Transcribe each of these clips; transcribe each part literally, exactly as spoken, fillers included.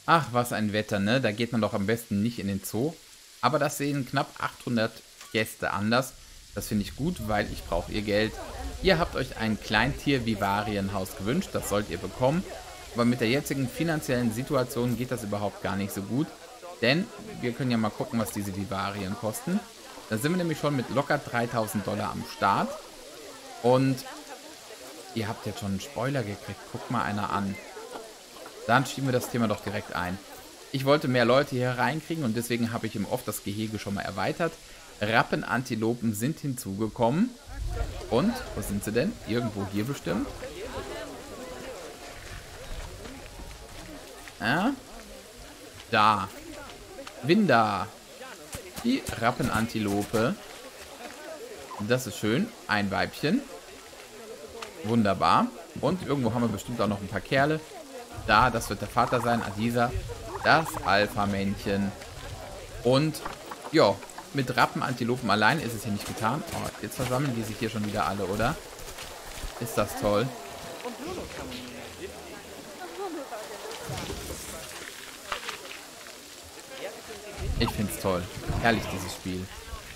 Ach, was ein Wetter, ne? Da geht man doch am besten nicht in den Zoo. Aber das sehen knapp achthundert Gäste anders. Das finde ich gut, weil ich brauche ihr Geld. Ihr habt euch ein Kleintier-Vivarienhaus gewünscht. Das sollt ihr bekommen. Aber mit der jetzigen finanziellen Situation geht das überhaupt gar nicht so gut. Denn wir können ja mal gucken, was diese Vivarien kosten. Da sind wir nämlich schon mit locker dreitausend Dollar am Start. Und ihr habt jetzt schon einen Spoiler gekriegt. Guckt mal einer an. Dann schieben wir das Thema doch direkt ein. Ich wollte mehr Leute hier reinkriegen und deswegen habe ich im Off das Gehege schon mal erweitert. Rappenantilopen sind hinzugekommen. Und, wo sind sie denn? Irgendwo hier bestimmt. Ja? Da. Winda. Die Rappenantilope. Das ist schön. Ein Weibchen. Wunderbar. Und irgendwo haben wir bestimmt auch noch ein paar Kerle. Da, das wird der Vater sein, Adisa. Das Alpha-Männchen. Und, ja, mit Rappenantilopen allein ist es hier nicht getan. Oh, jetzt versammeln die sich hier schon wieder alle, oder? Ist das toll. Ich find's toll. Herrlich, dieses Spiel.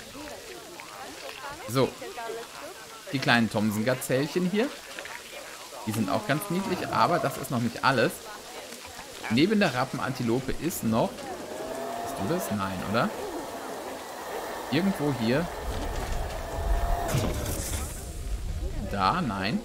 So. Die kleinen Thomsen-Gazellchen hier. Die sind auch ganz niedlich, aber das ist noch nicht alles. Neben der Rappenantilope ist noch... Bist du das? Nein, oder? Irgendwo hier. Da, nein.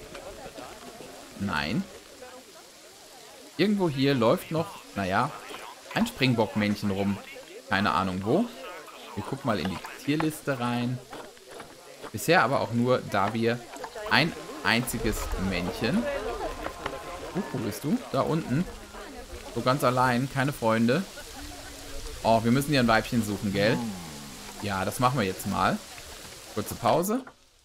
Nein. Irgendwo hier läuft noch, naja, ein Springbockmännchen rum. Keine Ahnung wo. Wir gucken mal in die Tierliste rein. Bisher aber auch nur, da wir ein einziges Männchen. Uh, wo bist du? Da unten. So ganz allein, keine Freunde. Oh, wir müssen hier ein Weibchen suchen, gell? Ja, das machen wir jetzt mal. Kurze Pause.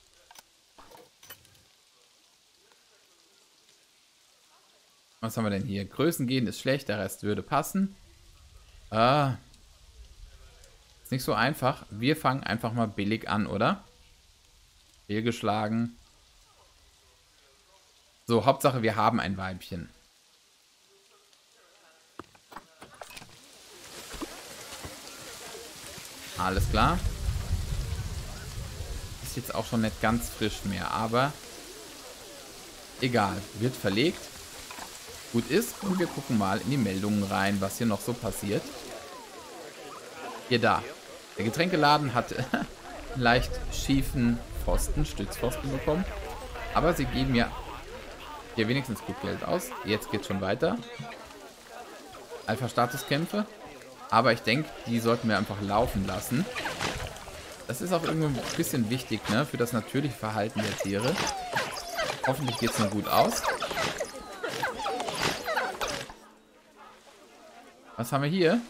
Was haben wir denn hier? Größen gehen ist schlecht, der Rest würde passen. Ah. Ist nicht so einfach. Wir fangen einfach mal billig an, oder? Fehlgeschlagen. So, Hauptsache wir haben ein Weibchen. Alles klar. Ist jetzt auch schon nicht ganz frisch mehr, aber egal. Wird verlegt. Gut ist. Und wir gucken mal in die Meldungen rein, was hier noch so passiert. Hier da. Der Getränkeladen hat leicht schiefen Pfosten, Stützpfosten bekommen. Aber sie geben ja hier wenigstens gut Geld aus. Jetzt geht's schon weiter. Alpha-Statuskämpfe. Aber ich denke, die sollten wir einfach laufen lassen. Das ist auch irgendwie ein bisschen wichtig, ne? Für das natürliche Verhalten der Tiere. Hoffentlich geht es nur gut aus. Was haben wir hier?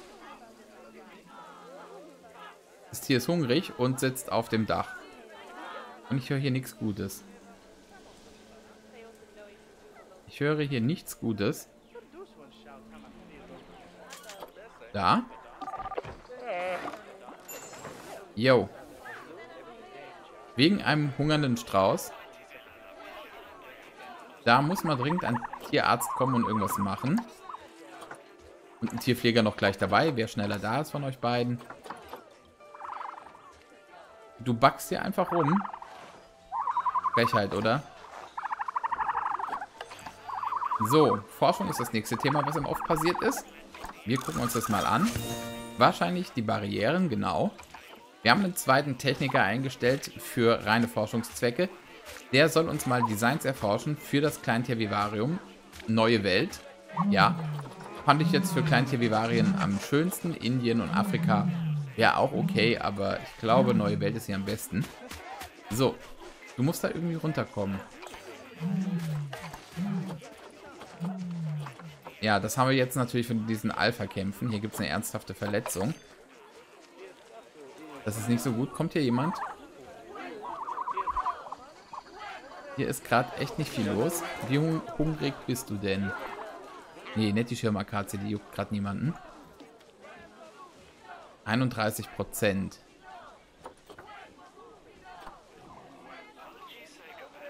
Das Tier ist hungrig und sitzt auf dem Dach. Und ich höre hier nichts Gutes. Ich höre hier nichts Gutes. Da. Yo. Wegen einem hungernden Strauß. Da muss mal dringend ein Tierarzt kommen und irgendwas machen. Und ein Tierpfleger noch gleich dabei. Wer schneller da ist von euch beiden. Du backst hier einfach rum. Frechheit, oder? So, Forschung ist das nächste Thema, was im Off passiert ist. Wir gucken uns das mal an. Wahrscheinlich die Barrieren, genau. Wir haben einen zweiten Techniker eingestellt für reine Forschungszwecke. Der soll uns mal Designs erforschen für das Kleintier-Vivarium. Neue Welt. Ja, fand ich jetzt für Kleintier-Vivarien am schönsten. Indien und Afrika wäre auch okay, aber ich glaube, Neue Welt ist hier am besten. So, du musst da irgendwie runterkommen. Ja, das haben wir jetzt natürlich von diesen Alpha-Kämpfen. Hier gibt es eine ernsthafte Verletzung. Das ist nicht so gut. Kommt hier jemand? Hier ist gerade echt nicht viel los. Wie hung hungrig bist du denn? Nee, nicht die Schirmakazie, die juckt gerade niemanden. einunddreißig Prozent.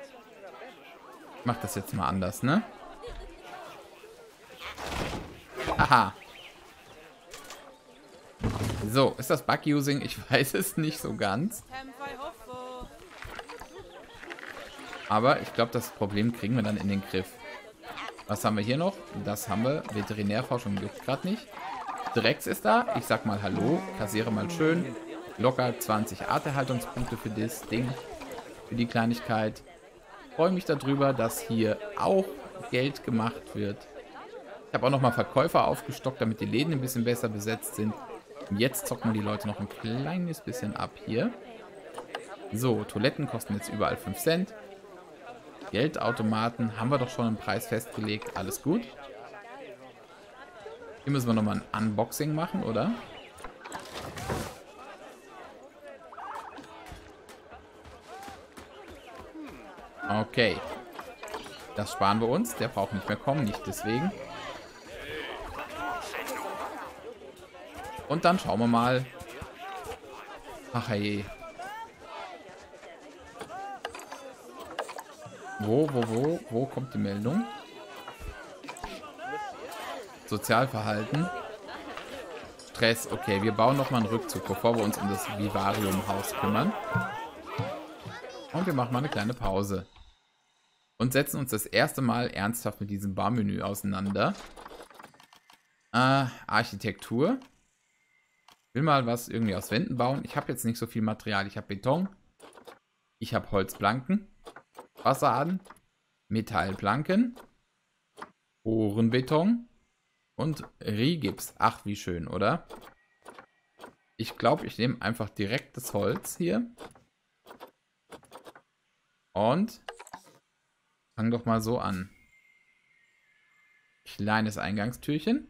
Ich mach das jetzt mal anders, ne? Haha. So, ist das Bug-Using? Ich weiß es nicht so ganz. Aber ich glaube, das Problem kriegen wir dann in den Griff. Was haben wir hier noch? Das haben wir. Veterinärforschung juckt gerade nicht. Drex ist da. Ich sag mal Hallo. Kassiere mal schön. Locker zwanzig Arterhaltungspunkte für das Ding. Für die Kleinigkeit. Freue mich darüber, dass hier auch Geld gemacht wird. Ich habe auch nochmal Verkäufer aufgestockt, damit die Läden ein bisschen besser besetzt sind. Und jetzt zocken die Leute noch ein kleines bisschen ab hier. So, Toiletten kosten jetzt überall fünf Cent. Geldautomaten haben wir doch schon einen Preis festgelegt. Alles gut. Hier müssen wir nochmal ein Unboxing machen, oder? Okay. Das sparen wir uns. Der braucht nicht mehr kommen, nicht deswegen. Und dann schauen wir mal. Ach hey. Wo, wo, wo, wo kommt die Meldung? Sozialverhalten. Stress. Okay, wir bauen nochmal einen Rückzug, bevor wir uns um das Vivarium-Haus kümmern. Und wir machen mal eine kleine Pause. Und setzen uns das erste Mal ernsthaft mit diesem Barmenü auseinander. Äh, Architektur. Will mal was irgendwie aus Wänden bauen. Ich habe jetzt nicht so viel Material. Ich habe Beton. Ich habe Holzplanken. Fassaden. Metallplanken. Ohrenbeton. Und Rigips. Ach, wie schön, oder? Ich glaube, ich nehme einfach direkt das Holz hier. Und fang doch mal so an. Kleines Eingangstürchen.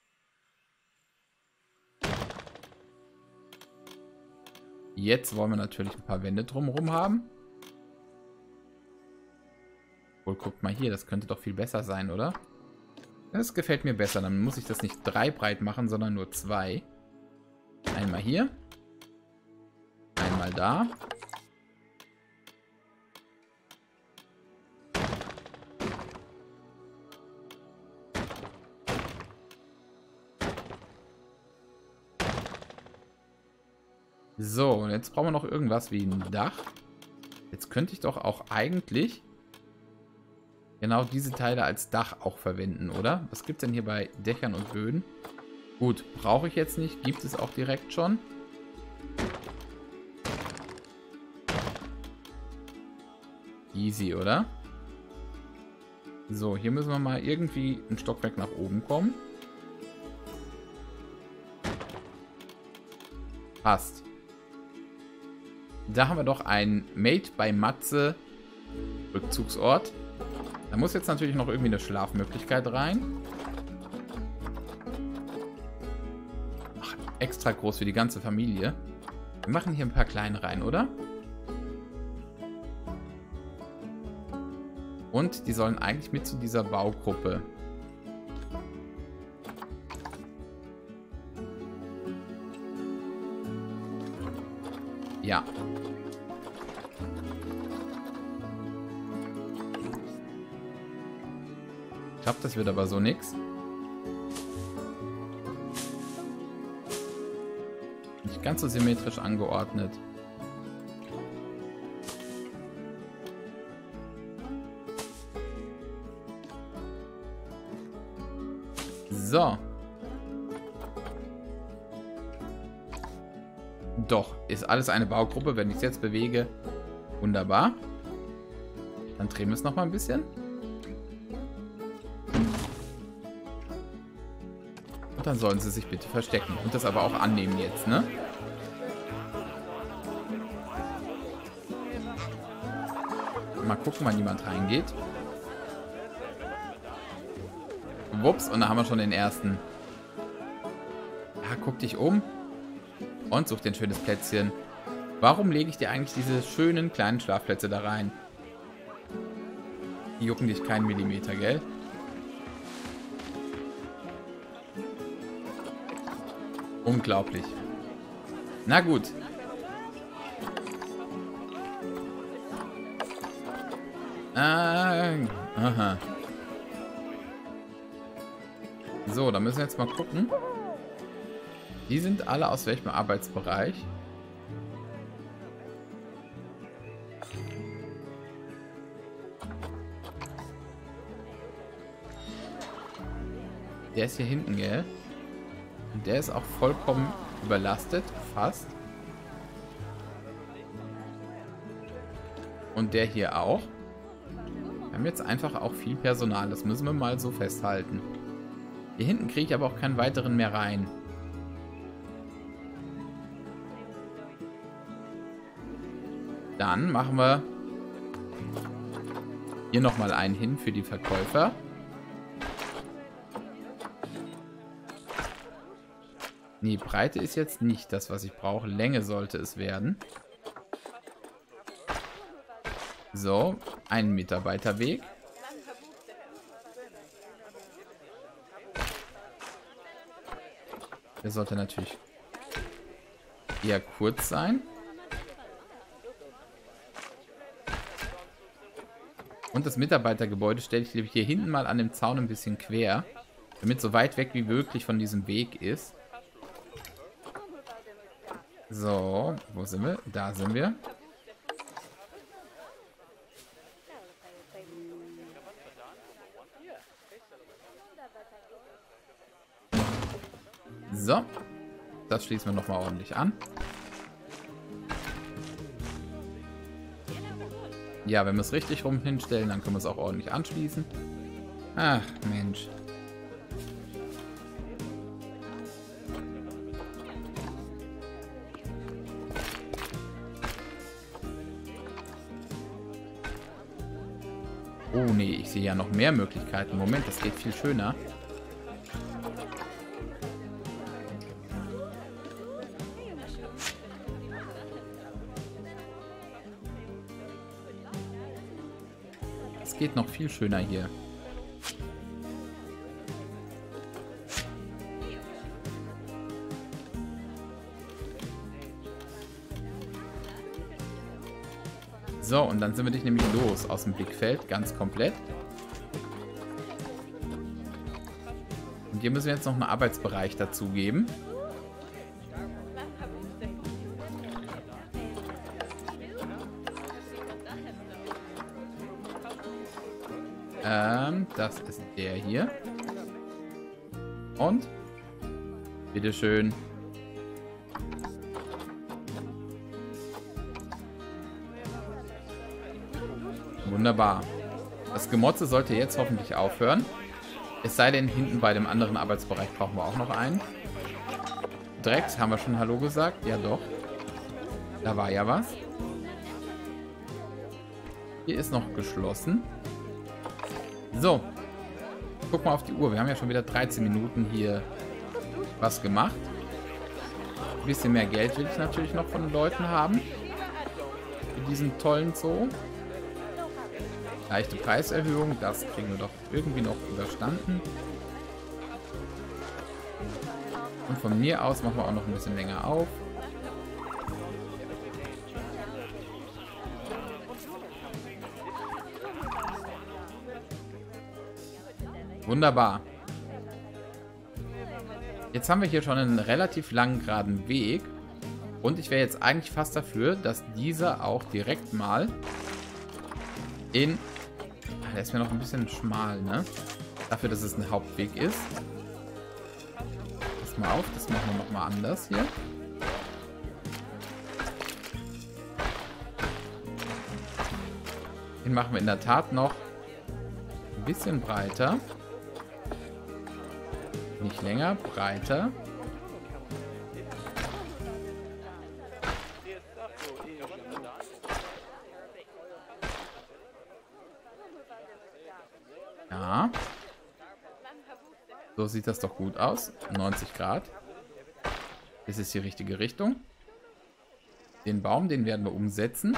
Jetzt wollen wir natürlich ein paar Wände drumherum haben. Wohl, guckt mal hier, das könnte doch viel besser sein, oder? Das gefällt mir besser. Dann muss ich das nicht drei breit machen, sondern nur zwei. Einmal hier. Einmal da. So, und jetzt brauchen wir noch irgendwas wie ein Dach. Jetzt könnte ich doch auch eigentlich genau diese Teile als Dach auch verwenden, oder? Was gibt es denn hier bei Dächern und Böden? Gut, brauche ich jetzt nicht. Gibt es auch direkt schon. Easy, oder? So, hier müssen wir mal irgendwie ein Stockwerk nach oben kommen. Passt. Da haben wir doch ein Made by Matze Rückzugsort. Da muss jetzt natürlich noch irgendwie eine Schlafmöglichkeit rein. Ach, extra groß für die ganze Familie. Wir machen hier ein paar kleine rein, oder? Und die sollen eigentlich mit zu dieser Baugruppe. Ja. Ich glaube, das wird aber so nix. Nicht ganz so symmetrisch angeordnet. So. Doch, ist alles eine Baugruppe. Wenn ich es jetzt bewege, wunderbar. Dann drehen wir es noch mal ein bisschen. Und dann sollen sie sich bitte verstecken. Und das aber auch annehmen jetzt, ne? Mal gucken, wann jemand reingeht. Wups, und da haben wir schon den ersten. Ja, guck dich um. Und such dir ein schönes Plätzchen. Warum lege ich dir eigentlich diese schönen kleinen Schlafplätze da rein? Die jucken dich keinen Millimeter, gell? Unglaublich. Na gut. Ah, aha. So, dann müssen wir jetzt mal gucken. Die sind alle aus welchem Arbeitsbereich? Der ist hier hinten, gell? Und der ist auch vollkommen überlastet, fast. Und der hier auch. Wir haben jetzt einfach auch viel Personal, das müssen wir mal so festhalten. Hier hinten kriege ich aber auch keinen weiteren mehr rein. Dann machen wir hier nochmal einen hin für die Verkäufer. Nee, Breite ist jetzt nicht das, was ich brauche. Länge sollte es werden. So, ein Mitarbeiterweg. Der sollte natürlich eher kurz sein. Und das Mitarbeitergebäude stelle ich hier hinten mal an dem Zaun ein bisschen quer, damit so weit weg wie möglich von diesem Weg ist. So, wo sind wir? Da sind wir. So, das schließen wir nochmal ordentlich an. Ja, wenn wir es richtig rum hinstellen, dann können wir es auch ordentlich anschließen. Ach, Mensch. Oh nee, ich sehe ja noch mehr Möglichkeiten. Moment, das geht viel schöner. Es geht noch viel schöner hier. So, und dann sind wir dich nämlich los aus dem Blickfeld, ganz komplett. Und hier müssen wir jetzt noch einen Arbeitsbereich dazugeben. Ähm, das ist der hier. Und? Bitteschön. Wunderbar. Das Gemotze sollte jetzt hoffentlich aufhören. Es sei denn, hinten bei dem anderen Arbeitsbereich brauchen wir auch noch einen. Direkt, haben wir schon Hallo gesagt? Ja, doch. Da war ja was. Hier ist noch geschlossen. So. Guck mal auf die Uhr. Wir haben ja schon wieder dreizehn Minuten hier was gemacht. Ein bisschen mehr Geld will ich natürlich noch von den Leuten haben. Für diesen tollen Zoo. Leichte Preiserhöhung. Das kriegen wir doch irgendwie noch überstanden. Und von mir aus machen wir auch noch ein bisschen länger auf. Wunderbar. Jetzt haben wir hier schon einen relativ langen geraden Weg. Und ich wäre jetzt eigentlich fast dafür, dass dieser auch direkt mal in... Der ist mir noch ein bisschen schmal, ne? Dafür, dass es ein Hauptweg ist. Pass mal auf, das machen wir nochmal anders hier. Den machen wir in der Tat noch ein bisschen breiter. Nicht länger, breiter. Ja. So sieht das doch gut aus. neunzig Grad. Das ist die richtige Richtung. Den Baum, den werden wir umsetzen.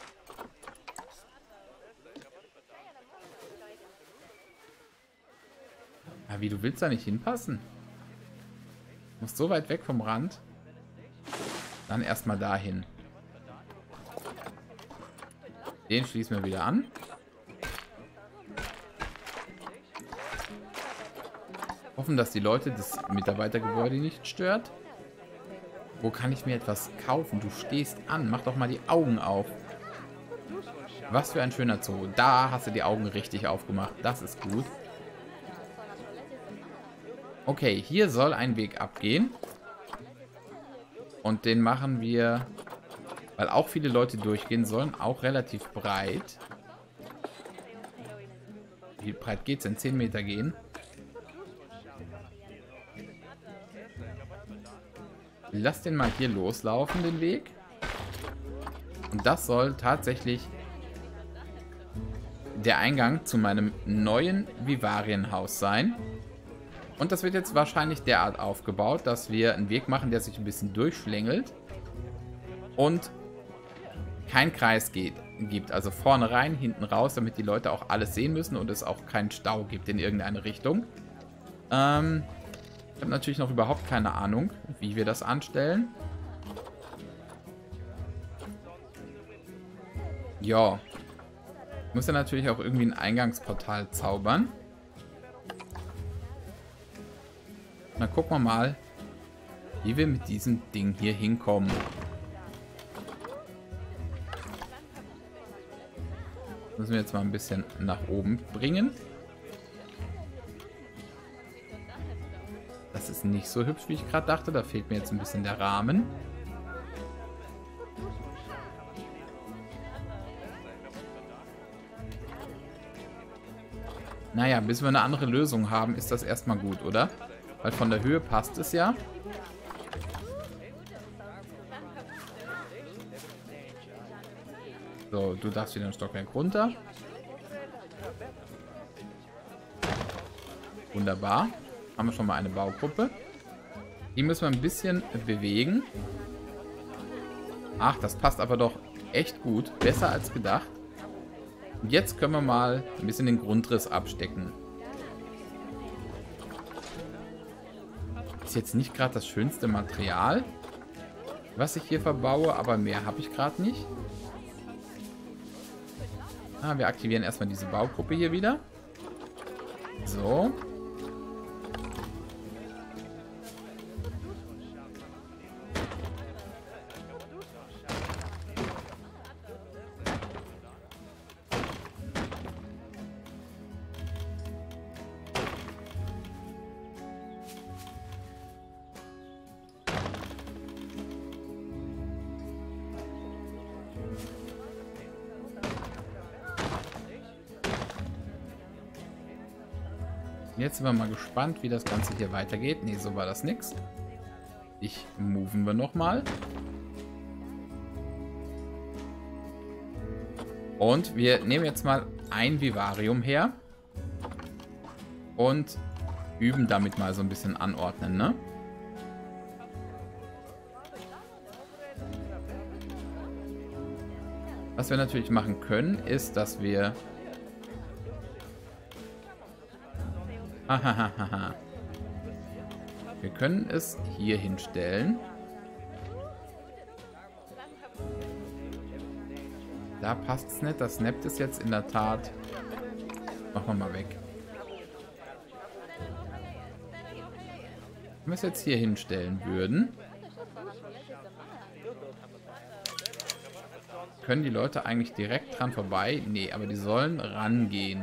Ja, wie, du willst da nicht hinpassen? Du musst so weit weg vom Rand. Dann erstmal dahin. Den schließen wir wieder an. Hoffen, dass die Leute das Mitarbeitergebäude nicht stört. Wo kann ich mir etwas kaufen? Du stehst an. Mach doch mal die Augen auf. Was für ein schöner Zoo. Da hast du die Augen richtig aufgemacht. Das ist gut. Okay, hier soll ein Weg abgehen. Und den machen wir, weil auch viele Leute durchgehen sollen, auch relativ breit. Wie breit geht es denn? zehn Meter gehen. Lass den mal hier loslaufen, den Weg. Und das soll tatsächlich der Eingang zu meinem neuen Vivarienhaus sein. Und das wird jetzt wahrscheinlich derart aufgebaut, dass wir einen Weg machen, der sich ein bisschen durchschlängelt. Und kein Kreis geht, gibt. Also vorne rein, hinten raus, damit die Leute auch alles sehen müssen und es auch keinen Stau gibt in irgendeine Richtung. Ähm, ich habe natürlich noch überhaupt keine Ahnung, wie wir das anstellen. Ja. Ich muss ja natürlich auch irgendwie ein Eingangsportal zaubern. Dann gucken wir mal, wie wir mit diesem Ding hier hinkommen. Müssen wir jetzt mal ein bisschen nach oben bringen. Das ist nicht so hübsch, wie ich gerade dachte. Da fehlt mir jetzt ein bisschen der Rahmen. Naja, bis wir eine andere Lösung haben, ist das erstmal gut, oder? Weil von der Höhe passt es ja. So, du darfst wieder ein Stockwerk runter. Wunderbar. Haben wir schon mal eine Baugruppe. Die müssen wir ein bisschen bewegen. Ach, das passt aber doch echt gut. Besser als gedacht. Und jetzt können wir mal ein bisschen den Grundriss abstecken. Ist jetzt nicht gerade das schönste Material, was ich hier verbaue, aber mehr habe ich gerade nicht. Ah, wir aktivieren erstmal diese Baugruppe hier wieder. So. Jetzt sind wir mal gespannt, wie das Ganze hier weitergeht. Ne, so war das nix. Ich moven wir nochmal. Und wir nehmen jetzt mal ein Vivarium her. Und üben damit mal so ein bisschen anordnen, ne? Was wir natürlich machen können, ist, dass wir... Hahaha. Wir können es hier hinstellen. Da passt es nicht. Das snappt es jetzt in der Tat. Machen wir mal weg. Wenn wir es jetzt hier hinstellen würden, können die Leute eigentlich direkt dran vorbei? Nee, aber die sollen rangehen.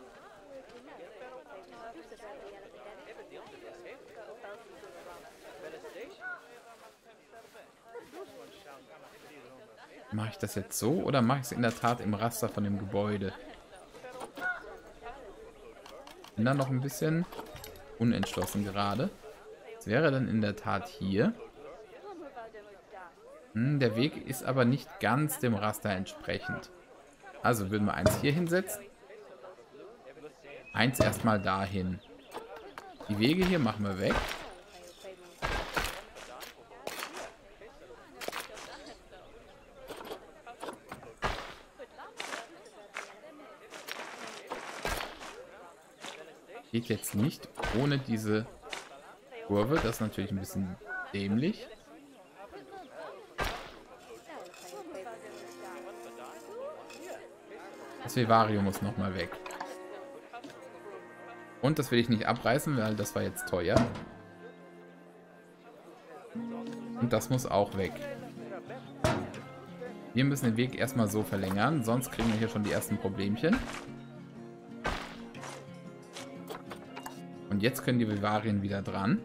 Mache ich das jetzt so oder mache ich es in der Tat im Raster von dem Gebäude? Bin da noch ein bisschen unentschlossen gerade. Das wäre dann in der Tat hier. Hm, der Weg ist aber nicht ganz dem Raster entsprechend. Also würden wir eins hier hinsetzen. Eins erstmal dahin. Die Wege hier machen wir weg. Geht jetzt nicht ohne diese Kurve. Das ist natürlich ein bisschen dämlich. Das Vivarium muss nochmal weg. Und das will ich nicht abreißen, weil das war jetzt teuer. Und das muss auch weg. Wir müssen den Weg erstmal so verlängern, sonst kriegen wir hier schon die ersten Problemchen. Und jetzt können die Vivarien wieder dran.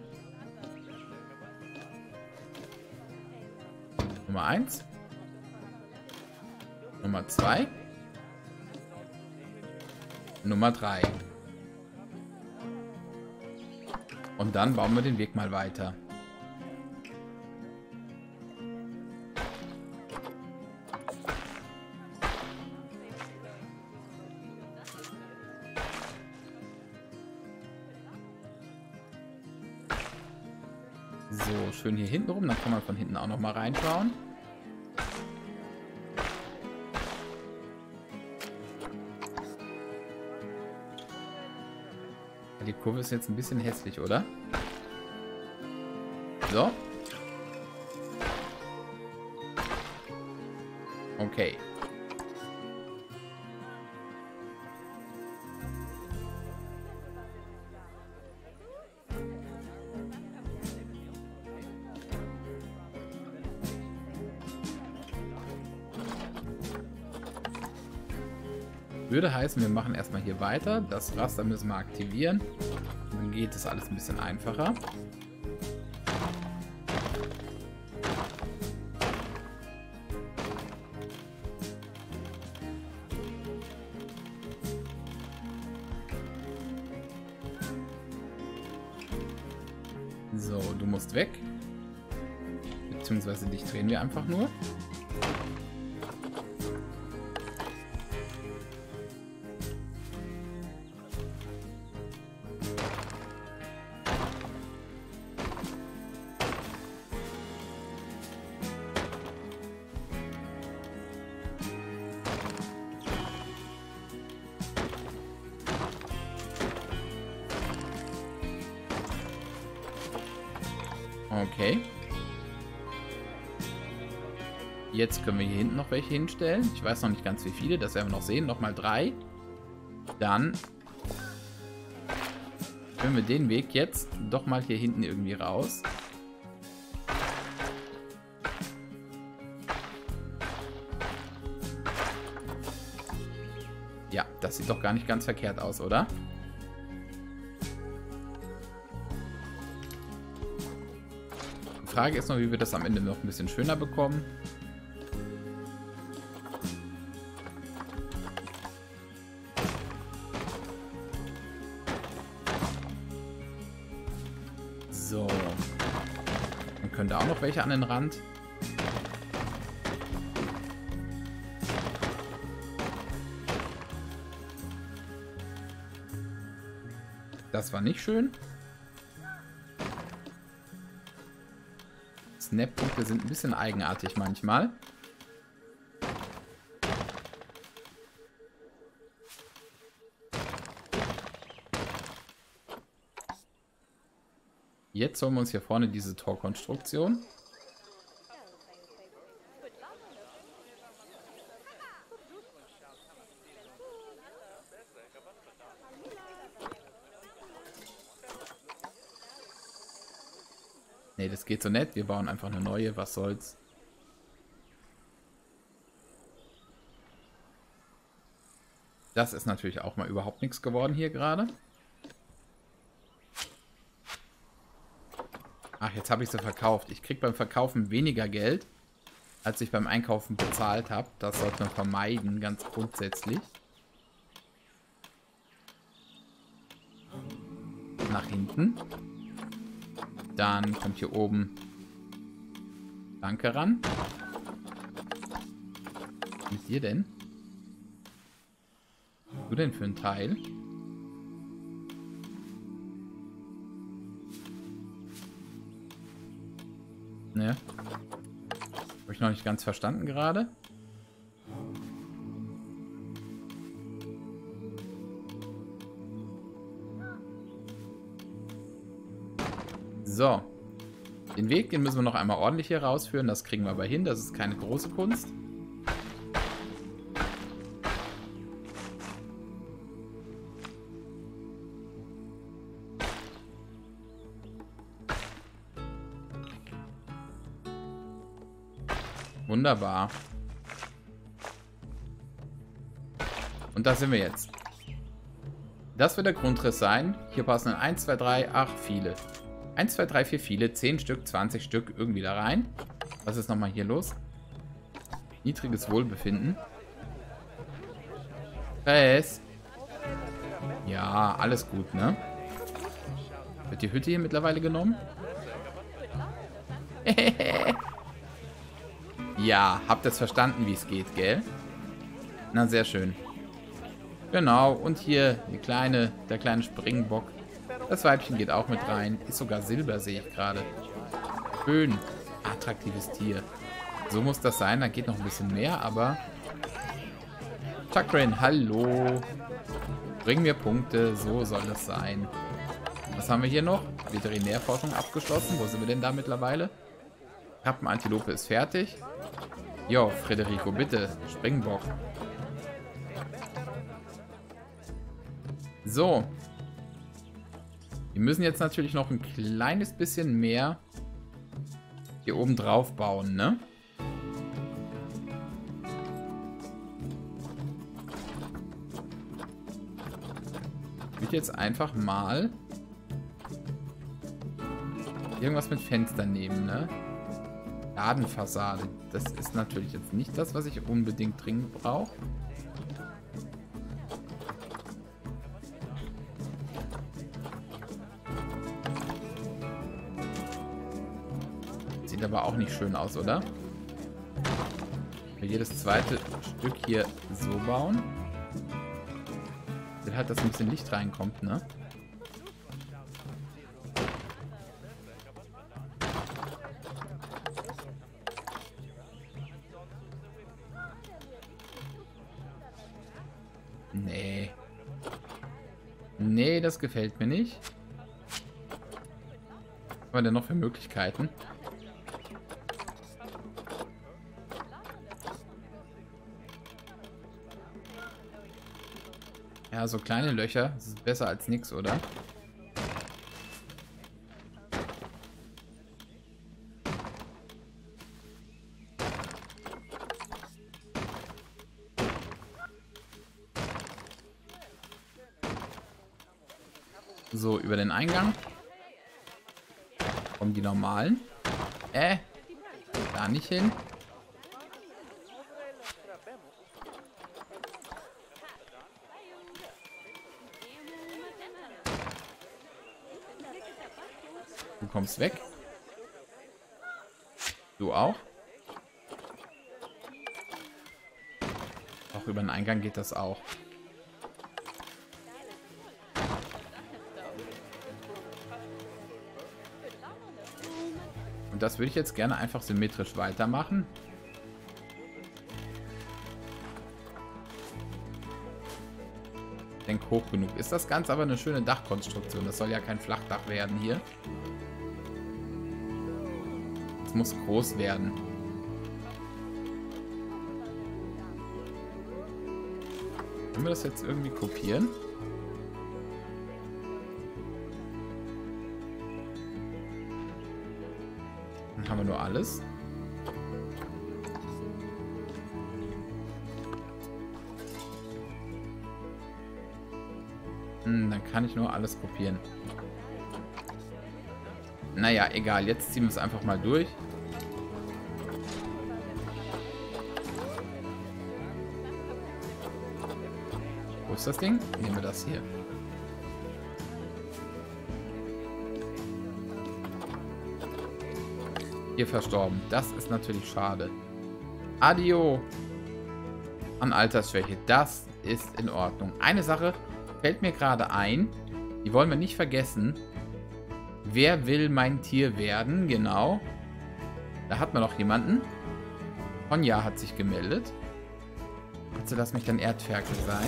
Nummer eins. Nummer zwei. Nummer drei. Und dann bauen wir den Weg mal weiter. So, schön hier hinten rum. Dann kann man von hinten auch noch mal reinschauen. Die Kurve ist jetzt ein bisschen hässlich, oder? So. Okay. Würde heißen, wir machen erstmal hier weiter. Das Raster müssen wir aktivieren. Dann geht es alles ein bisschen einfacher. So, du musst weg. Beziehungsweise dich drehen wir einfach nur. Okay. Jetzt können wir hier hinten noch welche hinstellen. Ich weiß noch nicht ganz wie viele, das werden wir noch sehen. Nochmal drei. Dann können wir den Weg jetzt doch mal hier hinten irgendwie raus. Ja, das sieht doch gar nicht ganz verkehrt aus, oder? Die Frage ist noch, wie wir das am Ende noch ein bisschen schöner bekommen. So. Dann können da auch noch welche an den Rand. Das war nicht schön. Snap-Punkte sind ein bisschen eigenartig manchmal. Jetzt holen wir uns hier vorne diese Torkonstruktion. Nee, das geht so nett. Wir bauen einfach eine neue. Was soll's. Das ist natürlich auch mal überhaupt nichts geworden hier gerade. Ach, jetzt habe ich sie verkauft. Ich kriege beim Verkaufen weniger Geld, als ich beim Einkaufen bezahlt habe. Das sollte man vermeiden, ganz grundsätzlich. Nach hinten. Dann kommt hier oben Danke ran. Was ist hier denn? Was du denn für ein Teil? Ne? Habe ich noch nicht ganz verstanden gerade. So. Den Weg, den müssen wir noch einmal ordentlich hier rausführen. Das kriegen wir aber hin. Das ist keine große Kunst. Wunderbar. Und da sind wir jetzt. Das wird der Grundriss sein. Hier passen eins, zwei, drei, ach, viele. eins, zwei, drei, vier, viele. zehn Stück, zwanzig Stück irgendwie da rein. Was ist nochmal hier los? Niedriges Wohlbefinden. Stress. Ja, alles gut, ne? Wird die Hütte hier mittlerweile genommen? Ja, habt ihr es verstanden, wie es geht, gell? Na, sehr schön. Genau, und hier die kleine, der kleine Springbock. Das Weibchen geht auch mit rein. Ist sogar Silber, sehe ich gerade. Schön. Attraktives Tier. So muss das sein. Da geht noch ein bisschen mehr, aber... Chakrin, hallo. Bring mir Punkte. So soll es sein. Was haben wir hier noch? Veterinärforschung abgeschlossen. Wo sind wir denn da mittlerweile? Krabbenantilope ist fertig. Jo, Federico, bitte. Springbock. So. Wir müssen jetzt natürlich noch ein kleines bisschen mehr hier oben drauf bauen, ne? Ich würde jetzt einfach mal irgendwas mit Fenstern nehmen, ne? Ladenfassade. Das ist natürlich jetzt nicht das, was ich unbedingt dringend brauche. Sieht aber auch nicht schön aus, oder? Ich will jedes zweite Stück hier so bauen. Ich will halt, dass ein bisschen Licht reinkommt, ne? Nee. Nee, das gefällt mir nicht. Was haben wir denn noch für Möglichkeiten? Ja, so kleine Löcher. Das ist besser als nichts, oder? So, über den Eingang kommen die normalen. Äh, da nicht hin. Du kommst weg. Du auch. Auch über den Eingang geht das auch. Und das würde ich jetzt gerne einfach symmetrisch weitermachen. Ich denke, hoch genug ist das Ganze, aber eine schöne Dachkonstruktion. Das soll ja kein Flachdach werden hier. Es muss groß werden. Können wir das jetzt irgendwie kopieren? Dann haben wir nur alles. Hm, dann kann ich nur alles kopieren. Naja, egal. Jetzt ziehen wir es einfach mal durch. Wo ist das Ding? Nehmen wir das hier. Hier verstorben. Das ist natürlich schade. Adio. An Altersschwäche. Das ist in Ordnung. Eine Sache fällt mir gerade ein. Die wollen wir nicht vergessen. Wer will mein Tier werden? Genau. Da hat man noch jemanden. Honja hat sich gemeldet. Also lass mich dann Erdferkel sein.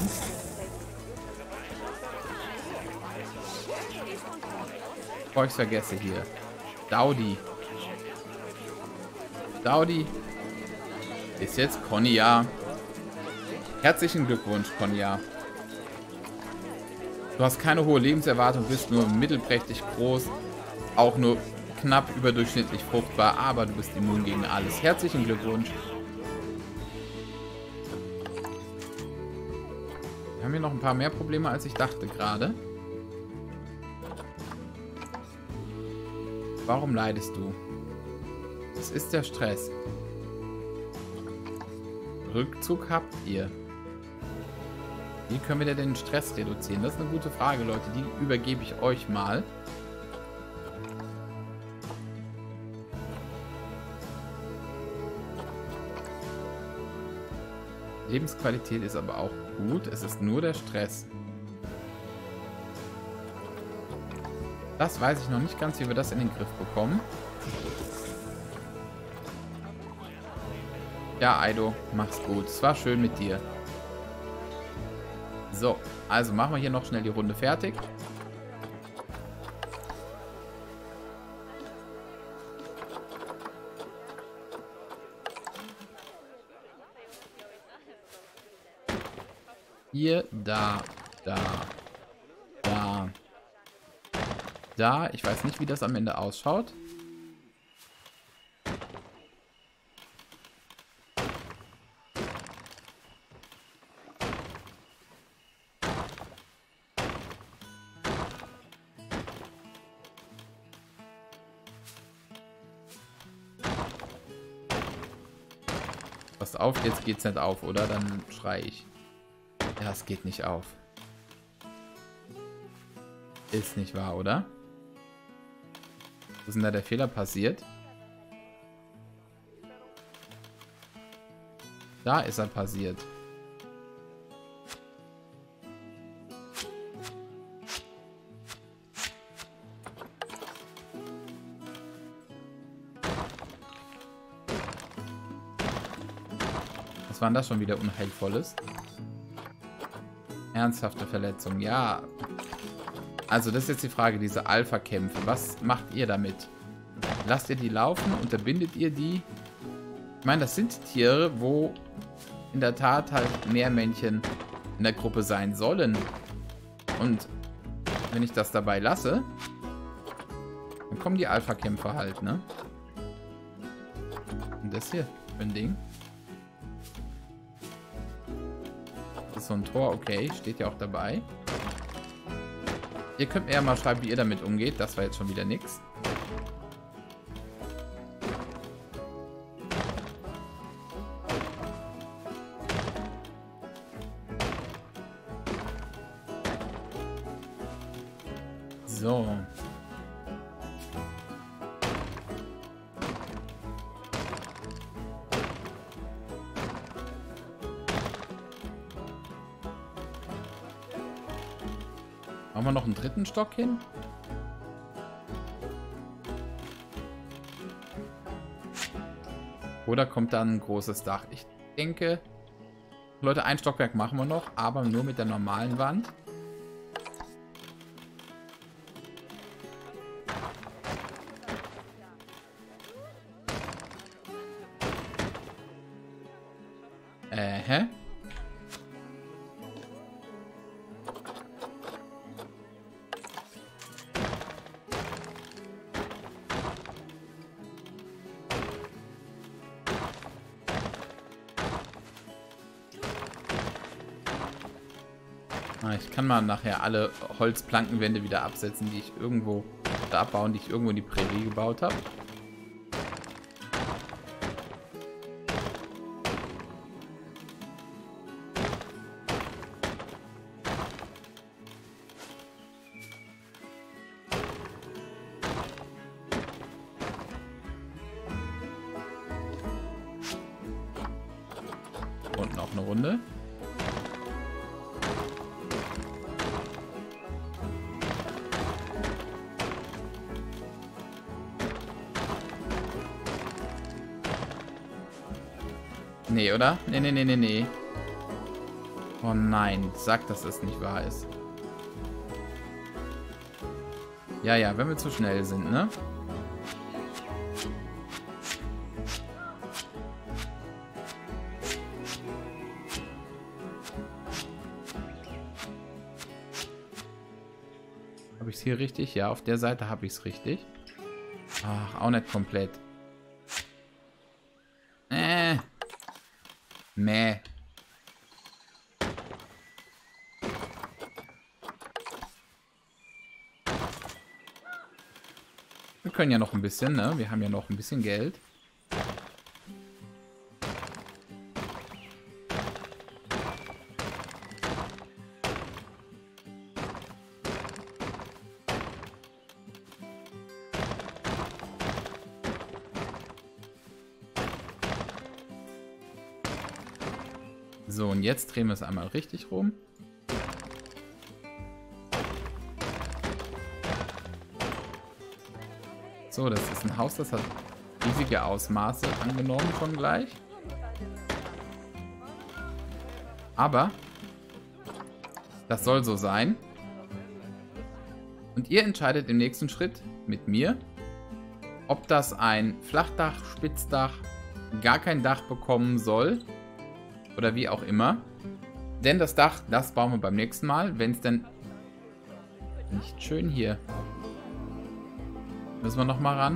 Bevor ich es vergesse hier. Daudi. Daudi ist jetzt Konja. Herzlichen Glückwunsch, Konja. Du hast keine hohe Lebenserwartung, bist nur mittelprächtig groß. Auch nur knapp überdurchschnittlich fruchtbar, aber du bist immun gegen alles. Herzlichen Glückwunsch. Wir haben hier noch ein paar mehr Probleme, als ich dachte gerade. Warum leidest du? Es ist der Stress. Rückzug habt ihr. Wie können wir denn den Stress reduzieren? Das ist eine gute Frage, Leute. Die übergebe ich euch mal. Lebensqualität ist aber auch gut. Es ist nur der Stress. Das weiß ich noch nicht ganz, wie wir das in den Griff bekommen. Ja, Aido, mach's gut. Es war schön mit dir. So, also machen wir hier noch schnell die Runde fertig. Hier, da, da, da, da. Ich weiß nicht, wie das am Ende ausschaut. Passt auf, jetzt geht's nicht auf, oder? Dann schrei ich. Ja, es geht nicht auf. Ist nicht wahr, oder? Wo ist denn da der Fehler passiert? Da ist er passiert. Was war denn das schon wieder Unheilvolles? Ernsthafte Verletzung, ja. Also das ist jetzt die Frage, diese Alpha-Kämpfe. Was macht ihr damit? Lasst ihr die laufen? Unterbindet ihr die? Ich meine, das sind Tiere, wo in der Tat halt mehr Männchen in der Gruppe sein sollen. Und wenn ich das dabei lasse, dann kommen die Alpha-Kämpfer halt, ne? Und das hier für ein Ding. Das ist so ein Tor, okay, steht ja auch dabei. Ihr könnt mir ja mal schreiben, wie ihr damit umgeht. Das war jetzt schon wieder nix. So. Machen wir noch einen dritten Stock hin? Oder kommt dann ein großes Dach? Ich denke, Leute, ein Stockwerk machen wir noch, aber nur mit der normalen Wand. Äh, hä? Ich kann mal nachher alle Holzplankenwände wieder absetzen, die ich irgendwo da abbauen, die ich irgendwo in die Prärie gebaut habe. Und noch eine Runde. Nee, oder? Nee, nee, nee, nee, nee. Oh nein, sag, dass es nicht wahr ist. Ja, ja, wenn wir zu schnell sind, ne? Habe ich es hier richtig? Ja, auf der Seite habe ich es richtig. Ach, auch nicht komplett. Äh. Mäh. Wir können ja noch ein bisschen, ne? Wir haben ja noch ein bisschen Geld. So, und jetzt drehen wir es einmal richtig rum. So, das ist ein Haus, das hat riesige Ausmaße angenommen schon gleich. Aber das soll so sein. Und ihr entscheidet im nächsten Schritt mit mir, ob das ein Flachdach, Spitzdach, gar kein Dach bekommen soll. Oder wie auch immer. Denn das Dach, das bauen wir beim nächsten Mal. Wenn es denn... Nicht schön hier. Müssen wir nochmal ran.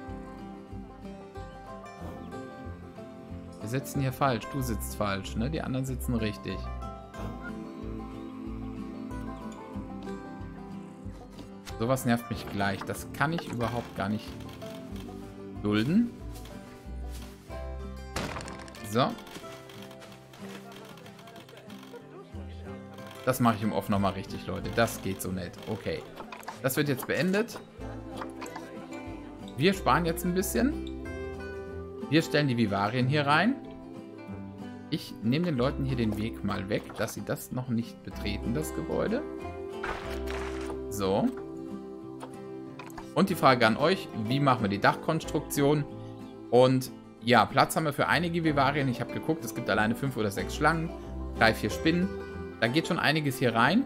Wir sitzen hier falsch. Du sitzt falsch, ne? Die anderen sitzen richtig. Sowas nervt mich gleich. Das kann ich überhaupt gar nicht dulden. So. Das mache ich im Off nochmal richtig, Leute. Das geht so nett. Okay. Das wird jetzt beendet. Wir sparen jetzt ein bisschen. Wir stellen die Vivarien hier rein. Ich nehme den Leuten hier den Weg mal weg, dass sie das noch nicht betreten, das Gebäude. So. Und die Frage an euch, wie machen wir die Dachkonstruktion? Und ja, Platz haben wir für einige Vivarien. Ich habe geguckt, es gibt alleine fünf oder sechs Schlangen, drei, vier Spinnen. Da geht schon einiges hier rein.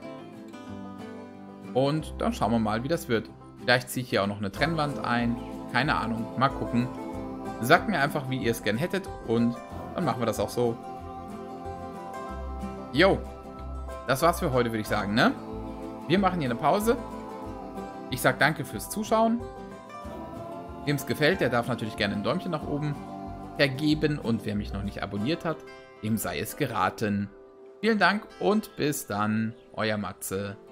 Und dann schauen wir mal, wie das wird. Vielleicht ziehe ich hier auch noch eine Trennwand ein. Keine Ahnung. Mal gucken. Sagt mir einfach, wie ihr es gern hättet. Und dann machen wir das auch so. Jo. Das war's für heute, würde ich sagen, ne? Wir machen hier eine Pause. Ich sage danke fürs Zuschauen. Wem es gefällt, der darf natürlich gerne ein Däumchen nach oben vergeben. Und wer mich noch nicht abonniert hat, dem sei es geraten. Vielen Dank und bis dann, euer Matze.